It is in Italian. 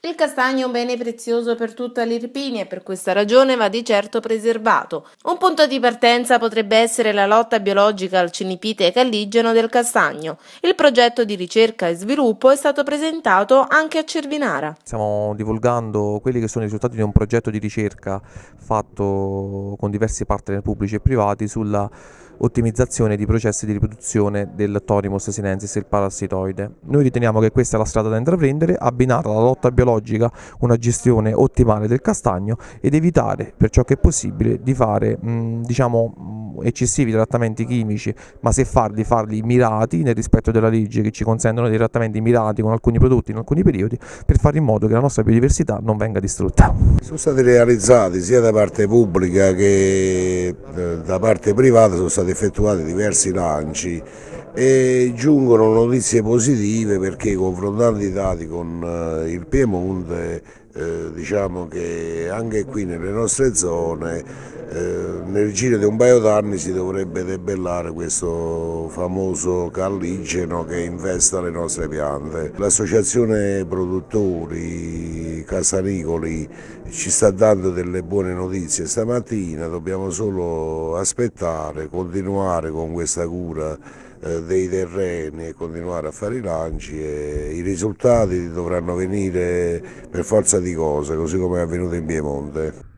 Il castagno è un bene prezioso per tutta l'Irpinia e per questa ragione va di certo preservato. Un punto di partenza potrebbe essere la lotta biologica al cinipite calligeno del castagno. Il progetto di ricerca e sviluppo è stato presentato anche a Cervinara. Stiamo divulgando quelli che sono i risultati di un progetto di ricerca fatto con diversi partner pubblici e privati sulla ottimizzazione di processi di riproduzione del Thorimus sinensis, il parassitoide. Noi riteniamo che questa è la strada da intraprendere, abbinare alla lotta biologica una gestione ottimale del castagno ed evitare, per ciò che è possibile, di fare eccessivi trattamenti chimici, ma se farli mirati nel rispetto della legge che ci consentono dei trattamenti mirati con alcuni prodotti in alcuni periodi per fare in modo che la nostra biodiversità non venga distrutta. Sono stati realizzati sia da parte pubblica che da parte privata, sono stati effettuati diversi lanci e giungono notizie positive perché confrontando i dati con il Piemonte diciamo che anche qui nelle nostre zone nel giro di un paio d'anni si dovrebbe debellare questo famoso calligeno che infesta le nostre piante. L'associazione produttori casanicoli ci sta dando delle buone notizie stamattina, dobbiamo solo aspettare, continuare con questa cura dei terreni e continuare a fare i lanci e i risultati dovranno venire per forza di cose, così come è avvenuto in Piemonte.